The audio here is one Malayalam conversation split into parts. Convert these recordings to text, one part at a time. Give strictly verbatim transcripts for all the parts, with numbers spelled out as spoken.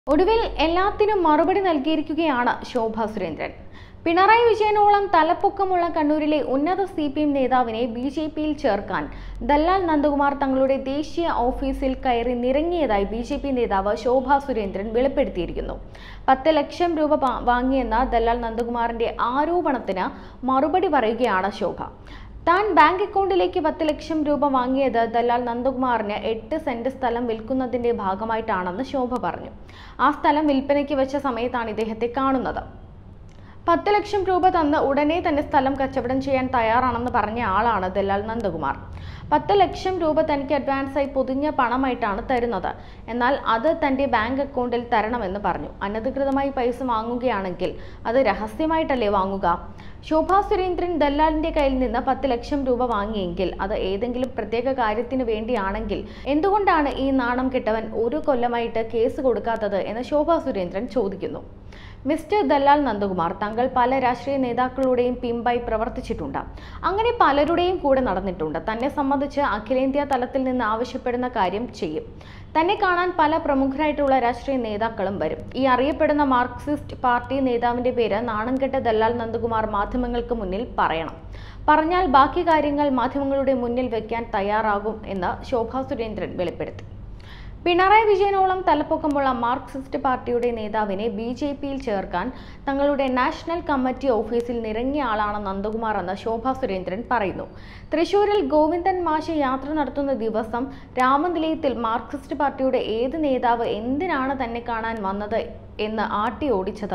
ഒടുവിൽ എല്ലാത്തിനും മറുപടി നൽകിയിരിക്കുകയാണ് ശോഭ സുരേന്ദ്രൻ. പിണറായി വിജയനോളം തലപ്പൊക്കമുള്ള കണ്ണൂരിലെ ഉന്നത സി പി എം നേതാവിനെ ബി ജെ പിയിൽ ചേർക്കാൻ ദല്ലാൽ നന്ദകുമാർ തങ്ങളുടെ ദേശീയ ഓഫീസിൽ കയറി നിറങ്ങിയതായി ബി ജെ പി നേതാവ് ശോഭ സുരേന്ദ്രൻ വെളിപ്പെടുത്തിയിരിക്കുന്നു. പത്ത് ലക്ഷം രൂപ വാങ്ങിയെന്ന ദല്ലാൽ നന്ദകുമാറിന്റെ ആരോപണത്തിന് മറുപടി പറയുകയാണ് ശോഭ. താൻ ബാങ്ക് അക്കൗണ്ടിലേക്ക് പത്ത് ലക്ഷം രൂപ വാങ്ങിയത് ദല്ലാൽ നന്ദകുമാറിന് എട്ട് സെന്റ് സ്ഥലം വിൽക്കുന്നതിന്റെ ഭാഗമായിട്ടാണെന്ന് ശോഭ പറഞ്ഞു. ആ സ്ഥലം വിൽപ്പനയ്ക്ക് വെച്ച സമയത്താണ് ഇദ്ദേഹത്തെ കാണുന്നത്. പത്ത് ലക്ഷം രൂപ തന്ന് ഉടനെ തന്നെ സ്ഥലം കച്ചവടം ചെയ്യാൻ തയ്യാറാണെന്ന് പറഞ്ഞ ആളാണ് ദല്ലാൽ നന്ദകുമാർ. പത്ത് ലക്ഷം രൂപ തനിക്ക് അഡ്വാൻസായി പൊതിഞ്ഞ പണമായിട്ടാണ് തരുന്നത്. എന്നാൽ അത് തന്റെ ബാങ്ക് അക്കൗണ്ടിൽ തരണമെന്ന് പറഞ്ഞു. അനധികൃതമായി പൈസ വാങ്ങുകയാണെങ്കിൽ അത് രഹസ്യമായിട്ടല്ലേ വാങ്ങുക? ശോഭ സുരേന്ദ്രൻ ദല്ലാലിന്റെ കയ്യിൽ നിന്ന് പത്ത് ലക്ഷം രൂപ വാങ്ങിയെങ്കിൽ അത് ഏതെങ്കിലും പ്രത്യേക കാര്യത്തിന് വേണ്ടിയാണെങ്കിൽ എന്തുകൊണ്ടാണ് ഈ നാണം കെട്ടവൻ ഒരു കൊല്ലമായിട്ട് കേസ് കൊടുക്കാത്തത് എന്ന് ശോഭ സുരേന്ദ്രൻ ചോദിക്കുന്നു. മിസ്റ്റർ ദല്ലാൽ നന്ദകുമാർ താങ്കൾ പല രാഷ്ട്രീയ നേതാക്കളുടെയും പിമ്പായി പ്രവർത്തിച്ചിട്ടുണ്ട്. അങ്ങനെ പലരുടെയും കൂടെ നടന്നിട്ടുണ്ട്. തന്നെ സംബന്ധിച്ച് അഖിലേന്ത്യാ തലത്തിൽ നിന്ന് ആവശ്യപ്പെടുന്ന കാര്യം ചെയ്യും. തന്നെ കാണാൻ പല പ്രമുഖരായിട്ടുള്ള രാഷ്ട്രീയ നേതാക്കളും വരും. ഈ അറിയപ്പെടുന്ന മാർക്സിസ്റ്റ് പാർട്ടി നേതാവിന്റെ പേര് നാണംകെട്ട ദല്ലാൽ നന്ദകുമാർ മാധ്യമങ്ങൾക്ക് മുന്നിൽ പറയണം. പറഞ്ഞാൽ ബാക്കി കാര്യങ്ങൾ മാധ്യമങ്ങളുടെ മുന്നിൽ വെക്കാൻ തയ്യാറാകും എന്ന് ശോഭ സുരേന്ദ്രൻ വെളിപ്പെടുത്തി. പിണറായി വിജയനോളം തലപ്പൊക്കമുള്ള മാർക്സിസ്റ്റ് പാർട്ടിയുടെ നേതാവിനെ ബി ജെ പിയിൽ ചേർക്കാൻ തങ്ങളുടെ നാഷണൽ കമ്മിറ്റി ഓഫീസിൽ നിറങ്ങിയ ആളാണ് നന്ദകുമാർ എന്ന് ശോഭ സുരേന്ദ്രൻ പറയുന്നു. തൃശൂരിൽ ഗോവിന്ദൻ മാഷ് യാത്ര നടത്തുന്ന ദിവസം രാമനിലയത്തിൽ മാർക്സിസ്റ്റ് പാർട്ടിയുടെ ഏത് നേതാവ് എന്തിനാണ് തന്നെ കാണാൻ വന്നത് എന്ന് ആട്ടി ഓടിച്ചത്?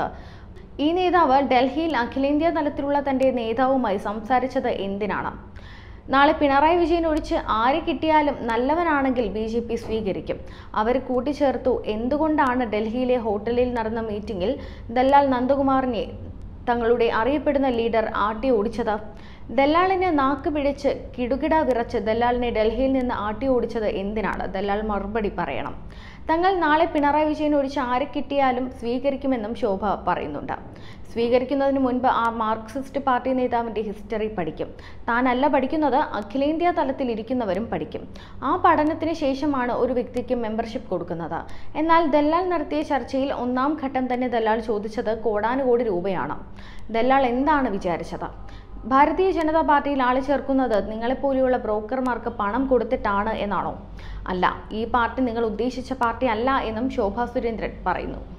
ഈ നേതാവ് ഡൽഹിയിൽ അഖിലേന്ത്യാ തലത്തിലുള്ള തന്റെ നേതാവുമായി സംസാരിച്ചത് എന്തിനാണ്? നാളെ പിണറായി വിജയൻ ഒഴിച്ച് ആരെ കിട്ടിയാലും നല്ലവനാണെങ്കിൽ ബി ജെ പി സ്വീകരിക്കും. അവർ കൂട്ടിച്ചേർത്തു. എന്തുകൊണ്ടാണ് ഡൽഹിയിലെ ഹോട്ടലിൽ നടന്ന മീറ്റിംഗിൽ ദല്ലാൽ നന്ദകുമാറിനെ തങ്ങളുടെ അറിയപ്പെടുന്ന ലീഡർ ആട്ടി ഓടിച്ചത്? ദല്ലാളിനെ നാക്ക് പിടിച്ച് കിടുകിട വിറച്ച് ദല്ലാലിനെ ഡൽഹിയിൽ നിന്ന് ആട്ടി ഓടിച്ചത് എന്തിനാണ്? ദല്ലാൽ മറുപടി പറയണം. തങ്ങൾ നാളെ പിണറായി വിജയൻ ഒഴിച്ച് ആരെ കിട്ടിയാലും സ്വീകരിക്കുമെന്നും ശോഭ പറയുന്നുണ്ട്. സ്വീകരിക്കുന്നതിന് മുൻപ് ആ മാർക്സിസ്റ്റ് പാർട്ടി നേതാവിന്റെ ഹിസ്റ്ററി പഠിക്കും. താനല്ല പഠിക്കുന്നത്, അഖിലേന്ത്യാ തലത്തിൽ ഇരിക്കുന്നവരും പഠിക്കും. ആ പഠനത്തിന് ശേഷമാണ് ഒരു വ്യക്തിക്ക് മെമ്പർഷിപ്പ് കൊടുക്കുന്നത്. എന്നാൽ ദല്ലാൽ നടത്തിയ ചർച്ചയിൽ ഒന്നാം ഘട്ടം തന്നെ ദല്ലാൽ ചോദിച്ചത് കോടാനുകോടി രൂപയാണ്. ദല്ലാൽ എന്താണ് വിചാരിച്ചത്? ഭാരതീയ ജനതാ പാർട്ടിയിൽ ആളെ ചേർക്കുന്നത് നിങ്ങളെപ്പോലെയുള്ള ബ്രോക്കർമാർക്ക് പണം കൊടുത്തിട്ടാണ് എന്നാണോ? അല്ല, ഈ പാർട്ടി നിങ്ങൾ ഉദ്ദേശിച്ച പാർട്ടി അല്ല എന്നും ശോഭ സുരേന്ദ്രൻ പറയുന്നു.